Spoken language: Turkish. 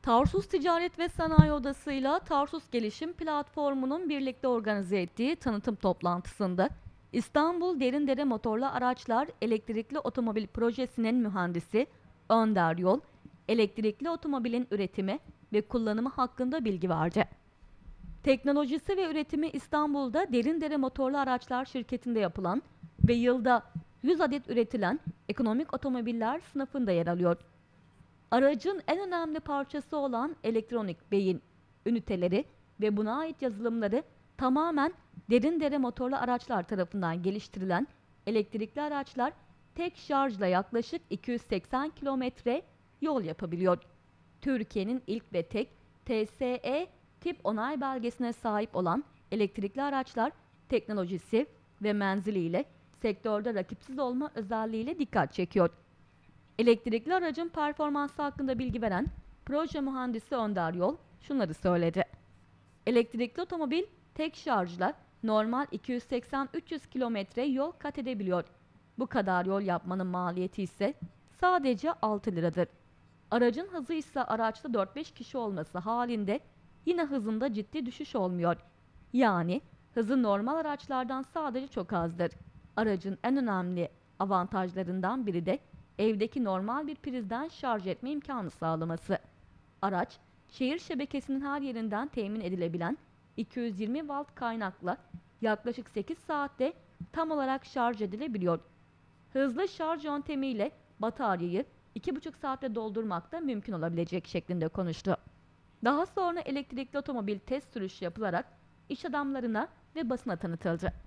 Tarsus Ticaret ve Sanayi Odası ile Tarsus Gelişim Platformu'nun birlikte organize ettiği tanıtım toplantısında İstanbul Derindere Motorlu Araçlar Elektrikli Otomobil Projesi'nin mühendisi Önder Yol, elektrikli otomobilin üretimi ve kullanımı hakkında bilgi verdi. Teknolojisi ve üretimi İstanbul'da Derindere Motorlu Araçlar şirketinde yapılan ve yılda 100 adet üretilen ekonomik otomobiller sınıfında yer alıyor. Aracın en önemli parçası olan elektronik beyin üniteleri ve buna ait yazılımları tamamen Derindere Motorlu Araçlar tarafından geliştirilen elektrikli araçlar tek şarjla yaklaşık 280 kilometre yol yapabiliyor. Türkiye'nin ilk ve tek TSE tip onay belgesine sahip olan elektrikli araçlar teknolojisi ve menziliyle sektörde rakipsiz olma özelliğiyle dikkat çekiyor. Elektrikli aracın performansı hakkında bilgi veren proje mühendisi Önder Yol şunları söyledi. Elektrikli otomobil tek şarjla normal 280-300 kilometre yol kat edebiliyor. Bu kadar yol yapmanın maliyeti ise sadece 6 liradır. Aracın hızı ise araçta 4-5 kişi olması halinde yine hızında ciddi düşüş olmuyor. Yani hızı normal araçlardan sadece çok azdır. Aracın en önemli avantajlarından biri de evdeki normal bir prizden şarj etme imkanı sağlaması. Araç, şehir şebekesinin her yerinden temin edilebilen 220 watt kaynakla yaklaşık 8 saatte tam olarak şarj edilebiliyor. Hızlı şarj yöntemiyle bataryayı 2,5 saatte doldurmak da mümkün olabilecek şeklinde konuştu. Daha sonra elektrikli otomobil test sürüşü yapılarak iş adamlarına ve basına tanıtıldı.